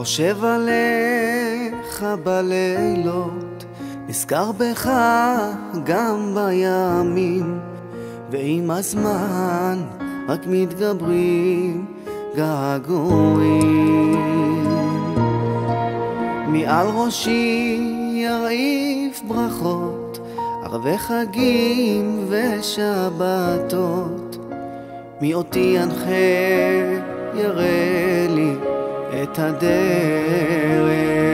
חושב עליך בלילות, נזכר בך גם בימים, ועם הזמן רק מתגברים געגועים. מעל ראשי ירעיף ברכות, ערבי חגים ושבתות, מי אותי ינחה יראה לי את הדרך.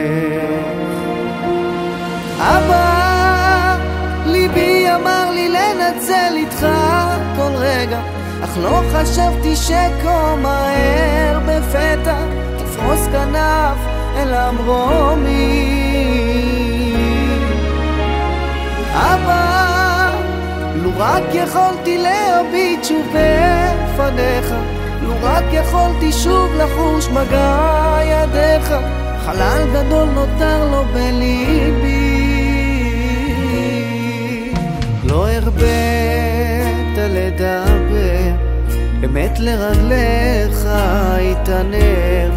אבא, ליבי אמר לי לנצל איתך כל רגע, אך לא חשבתי שכה מהר בפתע תפרוס כנף אל המרומי. אבא, לו רק יכולתי להביט שוב בפניך, לו רק יכולתי שוב לחוש מגע ידיך, חלל גדול נותר לו בליבי. לא הרבית לדבר, אמת לרגליך התענר,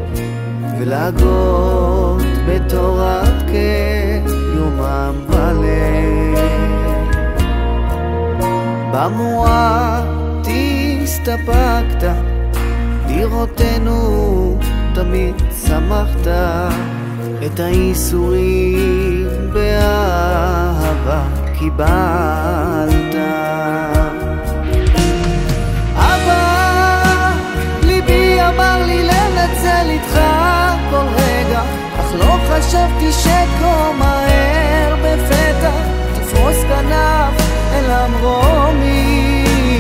ולהגות בתורת כיומם וליל. במועט הסתפקת, לראותנו תמיד שמחת, את האיסורים באהבה קיבלת. אבא, ליבי אמר לי לנצל איתך כל רגע, אך לא חשבתי שכה מהר בפתע תפרוס כנף אל המרומי.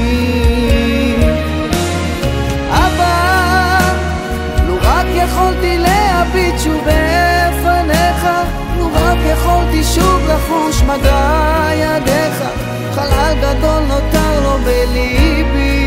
אבא, לו רק יכולתי להביט שוב בפניך, לו רק יכולתי שוב לחוש מגע ידיך, חלל גדול נותר לו בליבי.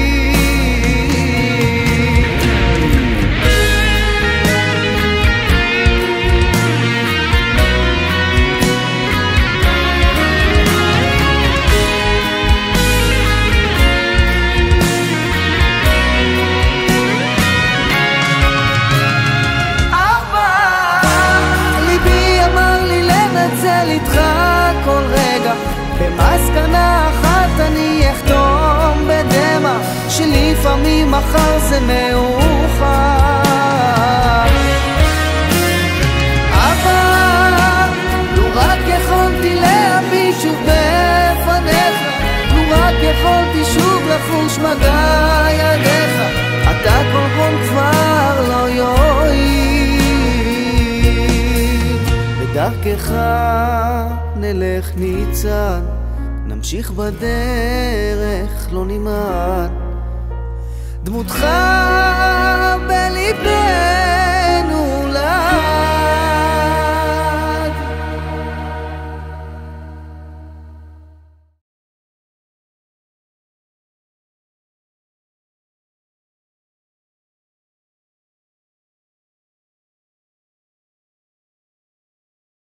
איתך כל רגע, במסקנה אחת אני אחתום בדמע, שלפעמים מחר זה מאוחר. אבל לו רק יכולתי להביט שוב בפניך, לו רק יכולתי שוב לחוש מגע ידיך, אתה כל כבר לא יועיל. בדרכך נלך ניצן, נמשיך בדרך לא נמעט, דמותך בליבנו